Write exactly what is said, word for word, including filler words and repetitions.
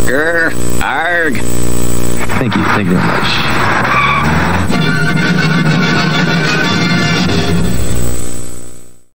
Grr, arg. Thank you, thank you very much.